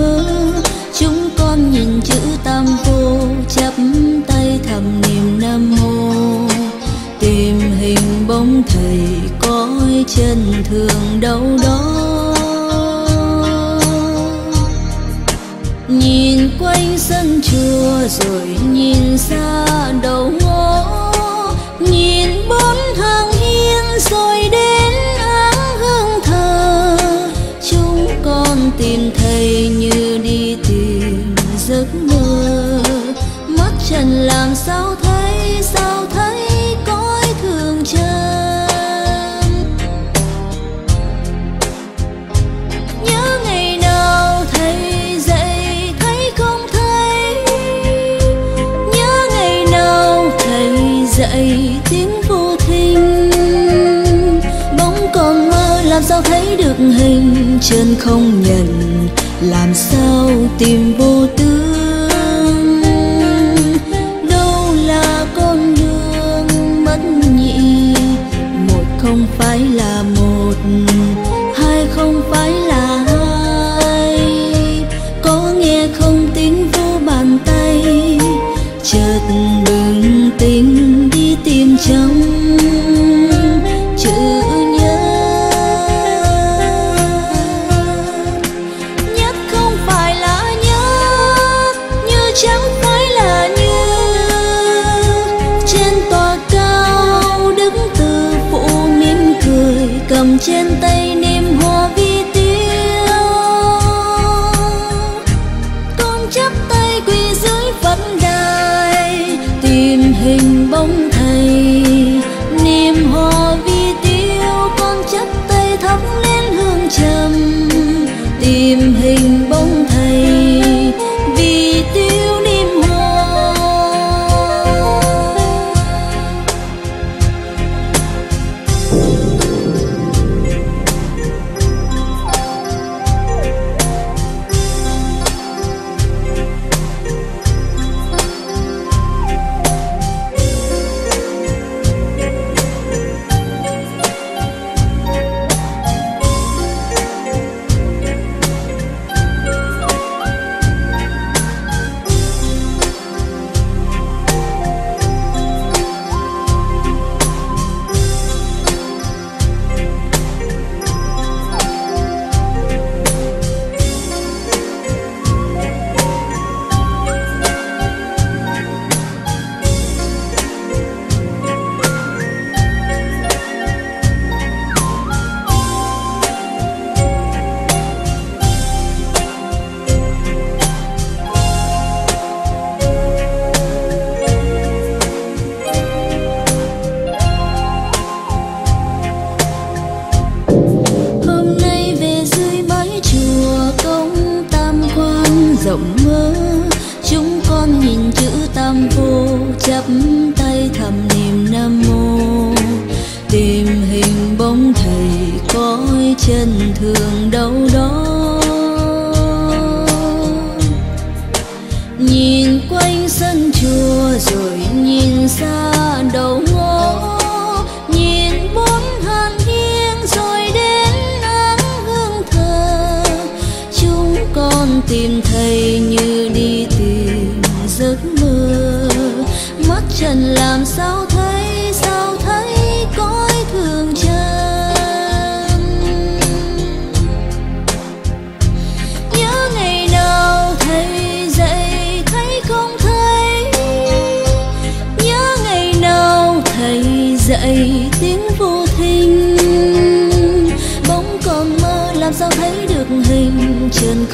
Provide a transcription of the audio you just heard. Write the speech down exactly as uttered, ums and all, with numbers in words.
mơ, chúng con nhìn chữ tam vô, chắp tay thầm niệm nam mô. Tìm hình bóng thầy cõi chân thường đâu đó, nhìn quanh sân chùa rồi nhìn xa đầu ngõ, nhìn bốn hàng hiên rồi đến áng hương thờ. Chúng con tìm thầy như đi tìm giấc mơ, mắt trần làm sao thấy, sao thấy cõi thường chân. Nhớ ngày nào thầy dạy thấy không thấy, nhớ ngày nào thầy dạy tiếng vô thinh. Bóng còn mơ làm sao thấy được hình, chân không nhận làm sao tìm vô tướng. Đâu là con đường mất nhị, một không phải là một, hai không phải là hai. Có nghe không tiếng vô bàn tay, chợt bừng tỉnh đi tìm trong chữ nhớ. Nhất không phải là nhất, như chẳng phải là như. Trên tòa cao đứng từ phụ mỉm cười, cầm trên tay niềm hoa vi tiêu. Con chắp tay quỳ dưới Phật đài, tìm hình bóng thầy niềm hoa vi tiêu. Con chắp tay thắp lên hương trầm, tìm hình bóng thầy vì tiêu niềm hoa. Rộng mơ, chúng con nhìn chữ tam vô, chắp tay thầm niệm nam mô. Tìm hình bóng thầy cõi chân thường đâu đó, nhìn quanh sân chùa rồi nhìn xa đầu ngõ, nhìn bốn hàng hiên rồi đến áng hương thờ. Chúng con tìm thầy như đi tìm giấc mơ, mắt trần làm sao thấy, sao thấy cõi thường chân. Nhớ ngày nào thầy dạy thấy không thấy, nhớ ngày nào thầy dạy tiếng vô thinh. Bóng còn mơ làm sao thấy được hình, chân